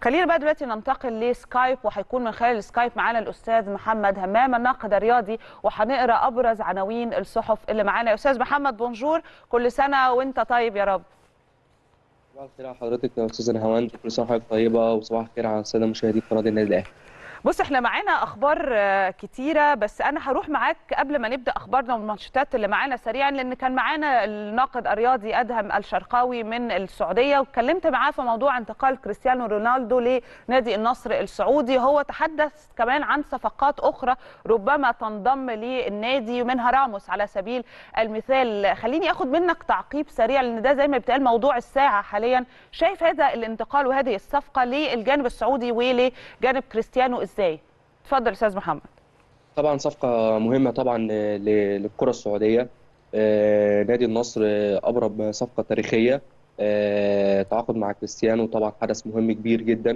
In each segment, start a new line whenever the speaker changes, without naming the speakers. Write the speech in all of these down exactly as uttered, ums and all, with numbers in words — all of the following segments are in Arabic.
خلينا بقى دلوقتي ننتقل لسكايب، وهيكون من خلال السكايب معانا الاستاذ محمد همام الناقد الرياضي، وهنقرا ابرز عناوين الصحف اللي معانا. يا استاذ محمد بونجور، كل سنه وانت طيب يا رب.
صباح الخير على حضرتك يا استاذه نهاوند، كل سنه وحضرتك طيبه، وصباح الخير على الساده مشاهدي قناه النادي الاهلي.
بص، احنا معانا اخبار كتيره، بس انا هروح معاك قبل ما نبدا اخبارنا والمانشيتات اللي معانا سريعا، لان كان معانا الناقد الرياضي ادهم الشرقاوي من السعوديه، واتكلمت معاه في موضوع انتقال كريستيانو رونالدو لنادي النصر السعودي. هو تحدث كمان عن صفقات اخرى ربما تنضم للنادي، منها راموس على سبيل المثال. خليني اخد منك تعقيب سريع، لان ده زي ما بيتقال موضوع الساعه حاليا. شايف هذا الانتقال وهذه الصفقه للجانب السعودي ولجانب كريستيانو ازاي؟ اتفضل استاذ محمد.
طبعا صفقه مهمه طبعا للكره السعوديه. نادي النصر ابرم صفقه تاريخيه، تعاقد مع كريستيانو، طبعا حدث مهم كبير جدا.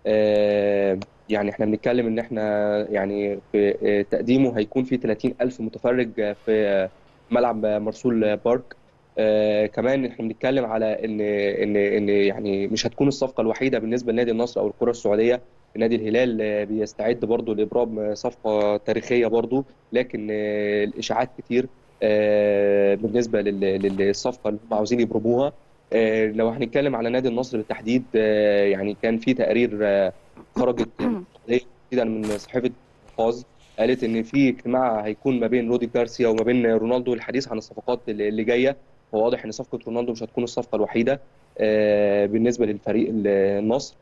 يعني احنا بنتكلم ان احنا يعني في تقديمه هيكون في ثلاثين ألف متفرج في ملعب مرسول بارك. آه كمان احنا بنتكلم على ان ان ان يعني مش هتكون الصفقه الوحيده بالنسبه لنادي النصر او الكره السعوديه. نادي الهلال آه بيستعد برضه لابرام صفقه تاريخيه برضه، لكن آه الاشاعات كتير آه بالنسبه للصفقه اللي هم عاوزين يبرموها. آه لو هنتكلم على نادي النصر بالتحديد، آه يعني كان في تقارير آه خرجت تحديدا من صحيفه فاز، قالت ان في اجتماع هيكون ما بين رودي جارسيا وما بين رونالدو للحديث عن الصفقات اللي جايه. هو واضح ان صفقه رونالدو مش هتكون الصفقه الوحيده بالنسبه للفريق النصر.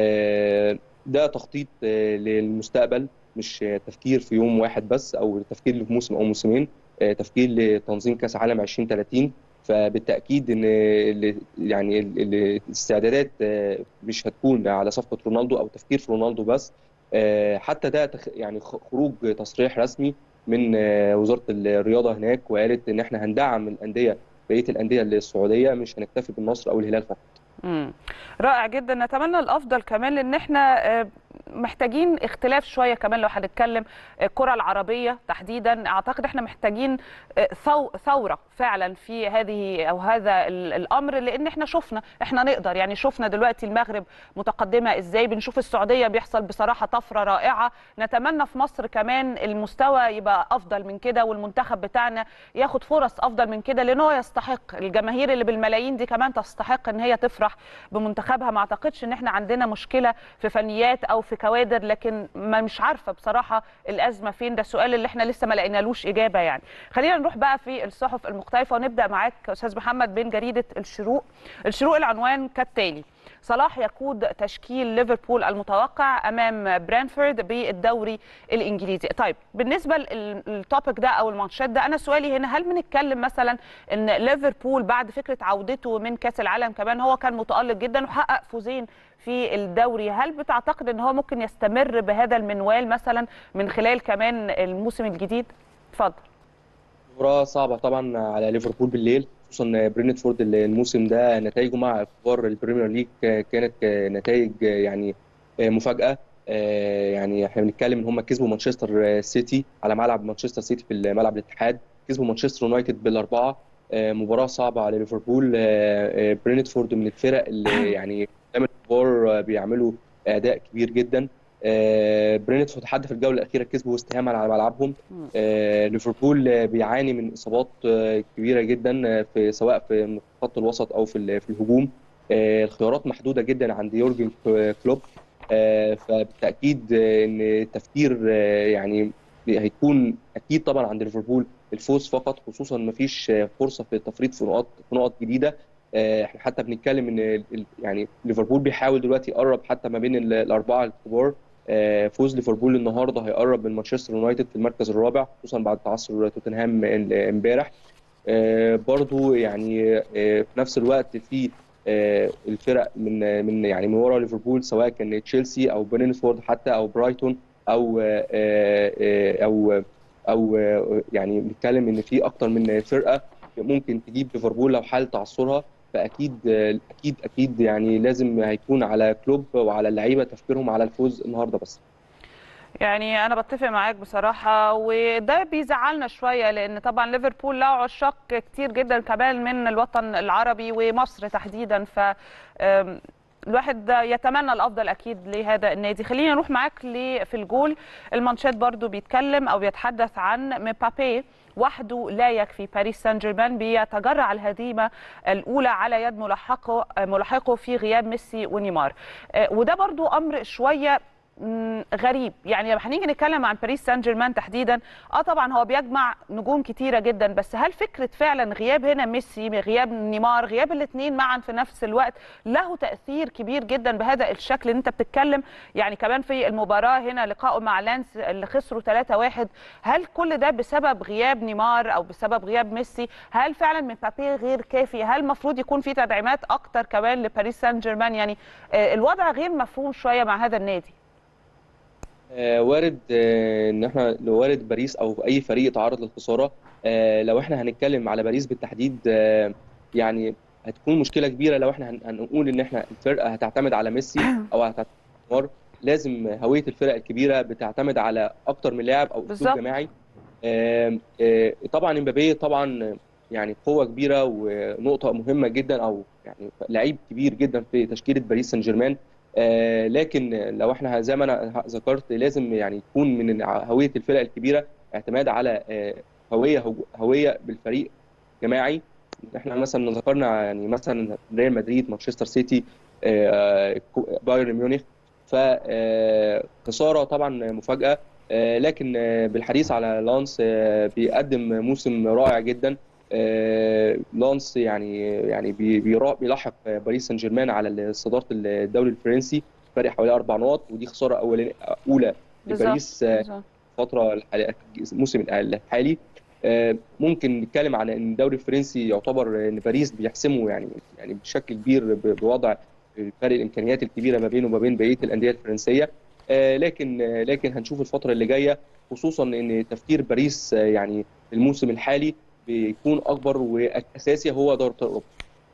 ده تخطيط للمستقبل، مش تفكير في يوم واحد بس او تفكير في موسم او موسمين، تفكير لتنظيم كاس عالم ألفين وثلاثين. فبالتاكيد ان يعني الاستعدادات مش هتكون على صفقه رونالدو او تفكير في رونالدو بس. حتى ده يعني خروج تصريح رسمي من وزاره الرياضه هناك، وقالت ان احنا هندعم الانديه، بقيه الانديه السعوديه، مش هنكتفي بالنصر او الهلال فقط.
امم رائع جدا، نتمنى الافضل كمان، لان احنا محتاجين اختلاف شويه كمان. لو هنتكلم الكره العربيه تحديدا، اعتقد احنا محتاجين ثوره فعلا في هذه او هذا الامر، لان احنا شفنا احنا نقدر، يعني شفنا دلوقتي المغرب متقدمه ازاي، بنشوف السعوديه بيحصل بصراحه طفره رائعه. نتمنى في مصر كمان المستوى يبقى افضل من كده، والمنتخب بتاعنا ياخد فرص افضل من كده، لان هو يستحق. الجماهير اللي بالملايين دي كمان تستحق ان هي تفرح بمنتخبها. ما اعتقدش ان احنا عندنا مشكله في فنيات او في كوادر، لكن ما مش عارفه بصراحه الازمه فين. ده السؤال اللي احنا لسه ما لقينالوش اجابه يعني. خلينا نروح بقى في الصحف المختلفه، ونبدا معاك استاذ محمد بين جريده الشروق. الشروق العنوان كالتالي: صلاح يقود تشكيل ليفربول المتوقع امام برانفورد بالدوري الانجليزي. طيب، بالنسبه للتوبيك ده او المانشيت ده، انا سؤالي هنا: هل بنتكلم مثلا ان ليفربول بعد فكره عودته من كاس العالم كمان هو كان متالق جدا وحقق فوزين في الدوري، هل بتعتقد ان هو ممكن يستمر بهذا المنوال مثلا من خلال كمان الموسم الجديد؟ اتفضل.
مباراة صعبة طبعا على ليفربول بالليل، خصوصا برينتفورد الموسم ده نتائجه مع كبار البريمير ليج كانت نتائج يعني مفاجأة. يعني احنا بنتكلم ان هم كسبوا مانشستر سيتي على ملعب مانشستر سيتي في ملعب الاتحاد، كسبوا مانشستر يونايتد بالأربعة. مباراة صعبة على ليفربول. برينتفورد من الفرق اللي يعني قدام الكبار بيعملوا أداء كبير جدا. برينتفورد حتى في الجوله الاخيره كسبوا ويست هام على ملعبهم. ليفربول بيعاني من اصابات كبيره جدا، في سواء في خط الوسط او في في الهجوم. الخيارات محدوده جدا عند يورجن كلوب. فبالتاكيد ان التفكير يعني هيكون اكيد طبعا عند ليفربول الفوز فقط، خصوصا ما فيش فرصه في التفريط في نقاط في نقط جديده. احنا حتى بنتكلم ان يعني ليفربول بيحاول دلوقتي يقرب حتى ما بين الاربعه الكبار. فوز ليفربول النهارده هيقرب من مانشستر يونايتد في المركز الرابع، خصوصا بعد تعثر توتنهام امبارح. برضو يعني في نفس الوقت في الفرق من من يعني من ورا ليفربول، سواء كان تشيلسي او برينفورد حتى او برايتون او او او يعني بنتكلم ان في اكتر من فرقه ممكن تجيب ليفربول لو حال تعثرها. فاكيد اكيد اكيد يعني لازم هيكون على كلوب وعلى اللعيبه تفكيرهم على الفوز النهارده بس.
يعني انا بتفق معاك بصراحه، وده بيزعلنا شويه، لان طبعا ليفربول له عشاق كتير جدا كمان من الوطن العربي ومصر تحديدا. ف الواحد يتمنى الافضل اكيد لهذا النادي. خلينا نروح معاك في الجول. المانشيت برضو بيتكلم او بيتحدث عن مبابي وحده لا يكفي، باريس سان جيرمان بيتجرع الهزيمه الاولى على يد ملاحقه ملاحقه في غياب ميسي ونيمار. وده برضو امر شويه غريب. يعني لما هنيجي نتكلم عن باريس سان جيرمان تحديدا، اه طبعا هو بيجمع نجوم كتيره جدا، بس هل فكره فعلا غياب هنا ميسي، غياب نيمار، غياب الاثنين معا في نفس الوقت له تاثير كبير جدا بهذا الشكل اللي انت بتتكلم؟ يعني كمان في المباراه هنا لقائه مع لانس اللي خسروا ثلاثة واحد، هل كل ده بسبب غياب نيمار او بسبب غياب ميسي؟ هل فعلا مبابي غير كافي؟ هل المفروض يكون في تدعيمات اكتر كمان لباريس سان جيرمان؟ يعني آه الوضع غير مفهوم شويه مع هذا النادي.
آه وارد آه ان احنا لو وارد باريس او اي فريق يتعرض للخساره. آه لو احنا هنتكلم على باريس بالتحديد، آه يعني هتكون مشكله كبيره لو احنا هن- هنقول ان احنا الفرقه هتعتمد على ميسي او هتعتمد على نيمار. لازم هويه الفرق الكبيره بتعتمد على اكتر من لاعب او اسلوب
بالظبط.
جماعي. آه آه طبعا امبابي طبعا يعني قوه كبيره ونقطه مهمه جدا، او يعني لعيب كبير جدا في تشكيله باريس سان جيرمان. آه لكن لو احنا زي ما انا ذكرت لازم يعني يكون من هويه الفرق الكبيره اعتماد على آه هويه هويه بالفريق جماعي. احنا مثلا ذكرنا يعني مثلا ريال مدريد، مانشستر سيتي، آه بايرن ميونخ. فخساره طبعا مفاجاه. آه لكن آه بالحديث على لانس، آه بيقدم موسم رائع جدا. آه لانس يعني يعني بي- بيرا- بيلاحق باريس سان جيرمان على صداره الدوري الفرنسي فرق حوالي اربع نقط، ودي خساره اولى اولى
بالظبط.
لباريس آه،
بالظبط.
الفتره الحالية- الموسم الحالي. آه، ممكن نتكلم عن ان الدوري الفرنسي يعتبر ان باريس بيحسمه يعني يعني بشكل كبير ب- بوضع فرق الامكانيات الكبيره ما بينه وما بين بقيه الانديه الفرنسيه. آه، لكن آه، لكن هنشوف الفتره اللي جايه، خصوصا ان تفكير باريس آه، يعني الموسم الحالي بيكون اكبر واساسي هو دوري ابطال اوروبا.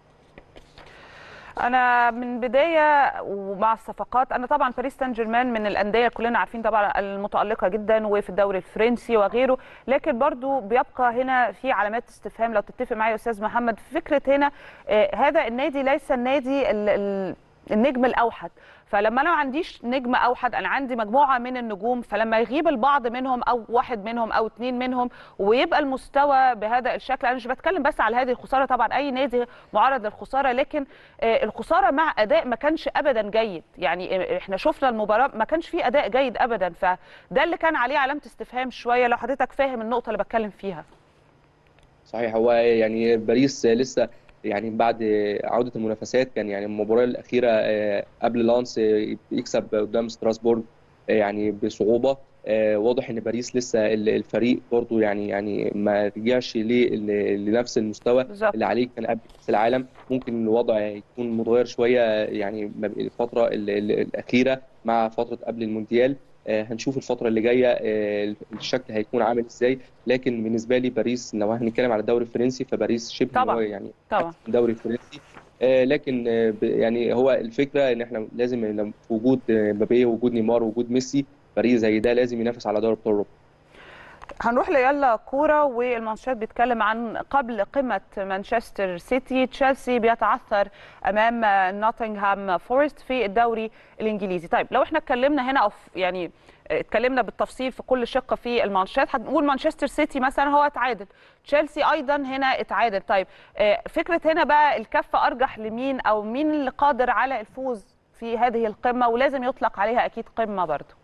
انا من بدايه ومع الصفقات، انا طبعا باريس سان جيرمان من الانديه كلنا عارفين طبعا المتالقه جدا وفي الدوري الفرنسي وغيره، لكن برضو بيبقى هنا في علامات استفهام لو تتفق معايا يا استاذ محمد في فكره هنا. آه هذا النادي ليس النادي ال ال النجم الاوحد. فلما انا ما عنديش نجم اوحد، انا عندي مجموعه من النجوم، فلما يغيب البعض منهم او واحد منهم او اثنين منهم ويبقى المستوى بهذا الشكل، انا مش بتكلم بس على هذه الخساره، طبعا اي نادي معرض للخساره، لكن آه، الخساره مع اداء ما كانش ابدا جيد. يعني آه، احنا شفنا المباراه ما كانش فيه اداء جيد ابدا، فده اللي كان عليه علامه استفهام شويه، لو حضرتك فاهم النقطه اللي بتكلم فيها.
صحيح، هو يعني باريس لسه يعني بعد عودة المنافسات كان يعني المباراة الأخيرة آه، قبل لانس آه، يكسب قدام ستراسبورج آه، يعني بصعوبة. آه، واضح إن باريس لسه ال- الفريق برضو يعني يعني ما رجعش ل- ل- لنفس المستوى
بالظبط.
اللي عليه كان قبل كأس العالم. ممكن الوضع يكون متغير شوية يعني ما بين الفترة ال- ال- الأخيرة مع فترة قبل المونديال. آه، هنشوف الفترة اللي جاية آه، الشكل هيكون عامل ازاي. لكن بالنسبه لي باريس لو هنتكلم على الدوري الفرنسي فباريس شبه ان هو
طبعا.
يعني
طبعا.
احسن دوري فرنسي. آه، لكن آه، ب- يعني هو الفكره ان احنا لازم لما- في وجود آه، مبابي ووجود نيمار ووجود ميسي، فريق زي ده لازم ينافس على دوري ابطال اوروبا.
هنروح ليلا كوره، والمانشيت بيتكلم عن قبل قمه مانشستر سيتي تشيلسي بيتعثر امام نوتنغهام فورست في الدوري الانجليزي. طيب لو احنا اتكلمنا هنا او يعني اتكلمنا بالتفصيل في كل شق في المانشيت، هنقول مانشستر سيتي مثلا هو اتعادل، تشيلسي ايضا هنا اتعادل. طيب فكره هنا بقى الكفه ارجح لمين، او مين اللي قادر على الفوز في هذه القمه، ولازم يطلق عليها اكيد قمه برضه؟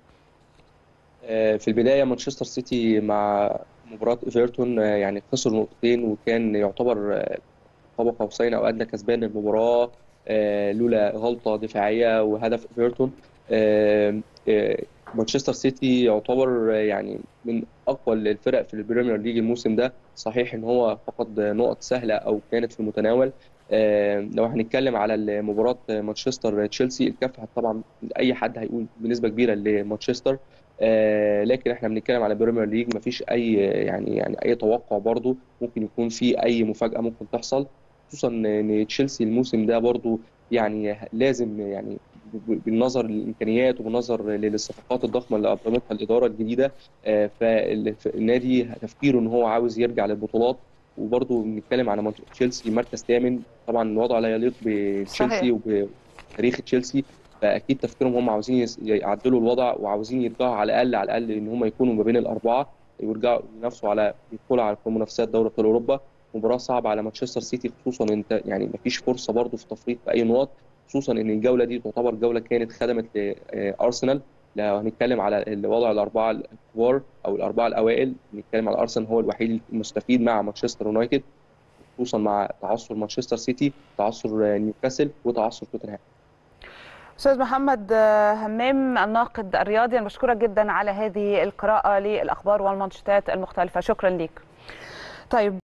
آه، في البدايه مانشستر سيتي مع مباراه ايفرتون آه، يعني خسر نقطتين، وكان يعتبر آه، قاب قوسين او ادنى كسبان المباراه آه، لولا غلطه دفاعيه وهدف ايفرتون. آه، آه، مانشستر سيتي يعتبر آه، يعني من اقوى الفرق في البريمير ليج الموسم ده. صحيح ان هو فقد نقط سهله او كانت في المتناول. آه، لو هنتكلم على مباراه مانشستر تشيلسي، الكفه طبعا اي حد هيقول بنسبه كبيره لمانشستر. آه، لكن احنا بنتكلم على بريمير ليج، مفيش اي يعني يعني اي توقع برضو، ممكن يكون في اي مفاجاه ممكن تحصل. خصوصا ان تشيلسي الموسم ده برضو يعني لازم يعني بالنظر للامكانيات وبالنظر للصفقات الضخمه اللي ابرمتها الاداره الجديده. آه، فالنادي تفكيره ان هو عاوز يرجع للبطولات. وبرضو بنتكلم على تشيلسي مركز ثامن، طبعا الوضع لا يليق
صحيح.
بتشيلسي تاريخ تشيلسي، فاكيد تفكيرهم هم عاوزين يعدلوا الوضع وعاوزين يرجعوا على الاقل على الاقل ان هم يكونوا ما بين الاربعه، ويرجعوا ينافسوا على يدخلوا على منافسات دوري ابطال اوروبا. مباراه صعبه على مانشستر سيتي، خصوصا انت يعني ما فيش فرصه برضه في تفريط في اي نقط، خصوصا ان الجوله دي تعتبر جوله كانت خدمت لارسنال. لو هنتكلم على الوضع الاربعه الكبار او الاربعه الاوائل، نتكلم على ارسنال هو الوحيد المستفيد مع مانشستر يونايتد، خصوصا مع تعثر مانشستر سيتي، تعثر نيوكاسل، وتعثر توتنهام.
استاذ محمد همام الناقد الرياضي، انا بشكرك جدا على هذه القراءه للاخبار والمانشيتات المختلفه، شكرا ليك. طيب